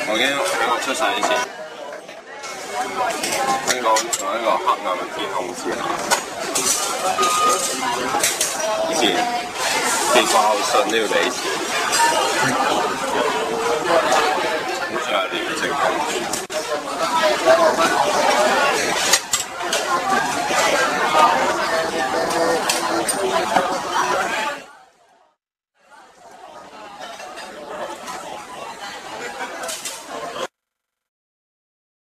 我驚喺我出世之前，香港仲喺一個黑暗嘅天空之下。以前寄掛號信都要俾錢，好似係廉政公署。